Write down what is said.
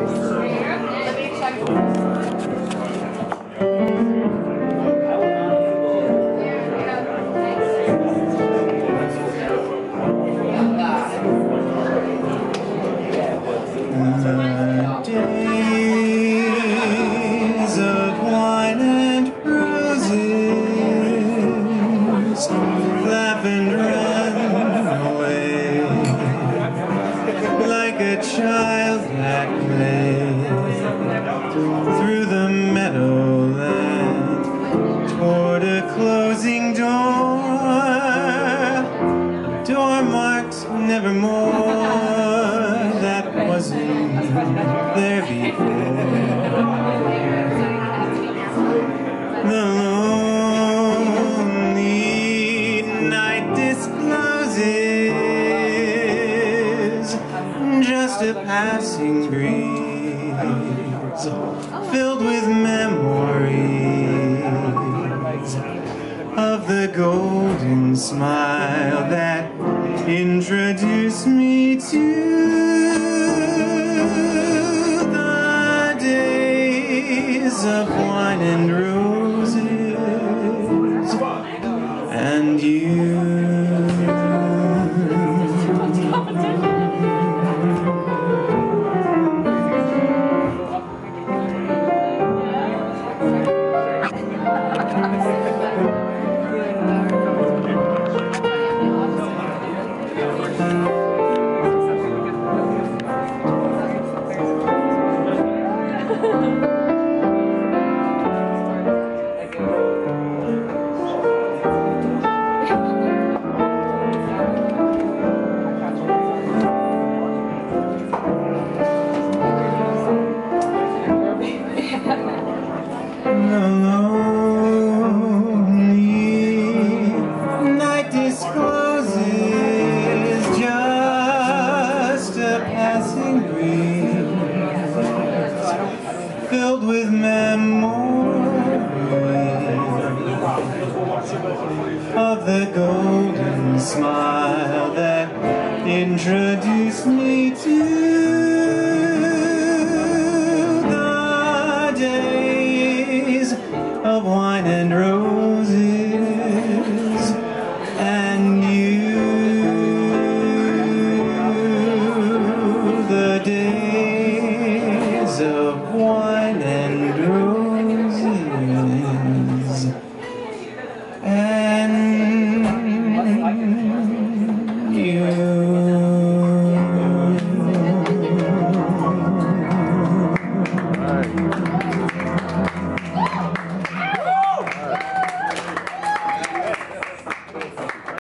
Days of wine and roses, laugh and run away, like a child at play, through the meadowland, toward a closing door marked nevermore, that wasn't there before. The lonely night discloses just a passing breeze, filled with memories of the golden smile that introduced me to the days of wine and roses and you. The lonely night discloses just a passing breeze, filled with memories of the golden smile that introduced me to